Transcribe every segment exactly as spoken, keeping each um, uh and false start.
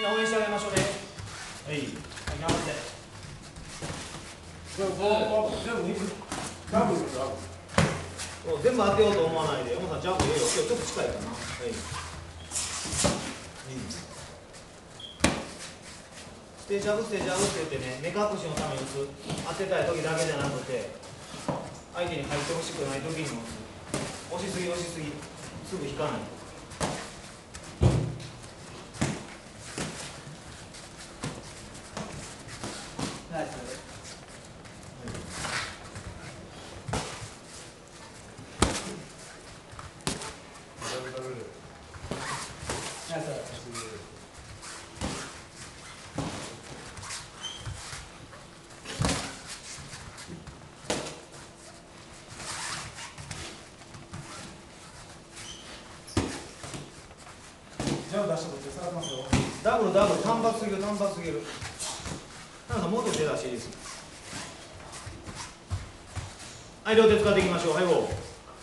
みんな応援してあげましょうね。はい。頑張って。全部当てようと思わないで、山さんジャンプいいよ。今日ちょっと近いかな。はい。ステージャブステージャブって言ってね、目隠しのために打つ。当てたい時だけじゃなくて、相手に入ってほしくない時にも打つ。押しすぎ押しすぎ、すぐ引かない。ナイス。 ジャブ出したこと下がってますよ。 ダブルダブル単発すぎる単発すぎる。なんかもっと手出していいです。はい、両手使っていきましょう。はい、ゴー。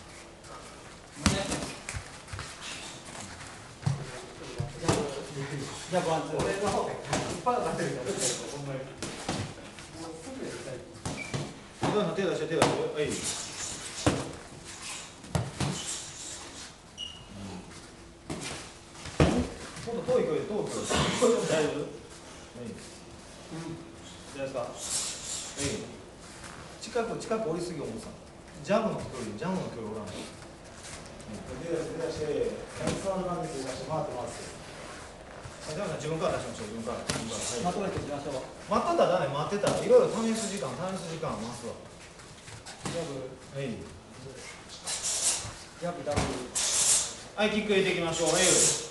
ジャブワンツー。俺の方でいっぱい当たってるから。ほんまに。もうすぐやりたい。 お父さん手出して手出して。はい。もっと遠い距離で遠い距離で。大丈夫？はい。大丈夫ですか？はい。近く近く折りすぎ重さ。ジャブの距離ジャブの距離折らない。 手出して手出して、ひゃくさんばんで手出して回ってます。 自分から出しましょう。自分から。自分から。 まとめていきましょう。 待ってたらダメ、待ってたらいろいろ試す時間、試す時間回すわ。 ジャブ。 はい。 ジャブダブル。 はい、キック入れていきましょう。はい。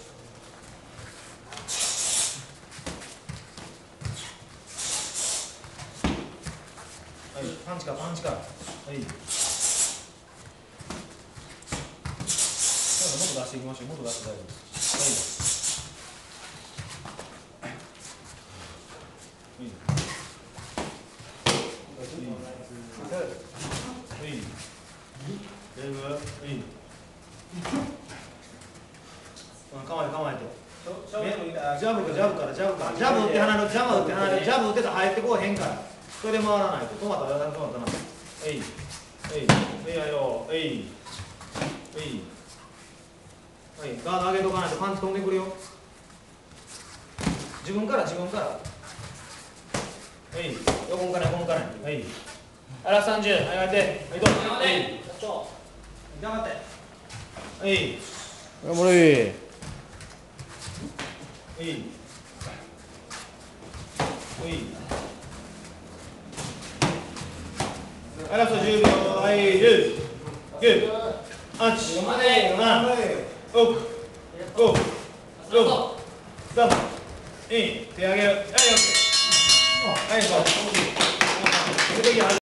はい、パンチからパンチから。はい。もっと出していきましょう。もっと出して大丈夫です。はい。構えて構えて。ジャブかジャブからジャブからジャブ打って離れるジャブ打って離れるジャブ打ってたら入ってこうへんから。それで回らないと止まったら止まったら。えいえいえいやよえいえい。はい、ガード上げとかないとパンチ飛んでくるよ。自分から自分から。はい、横から横から。はい。あらさんじゅう、はい、やって。はい、どうぞ。はい。頑張って。はい。 頑張れ。 はい。はい。あらそうじゅうびょう。はい、じゅう、きゅう、はち、なな、ろく、ご、ろく、さん、に、手上げる。はい、オッケー。はい、そう。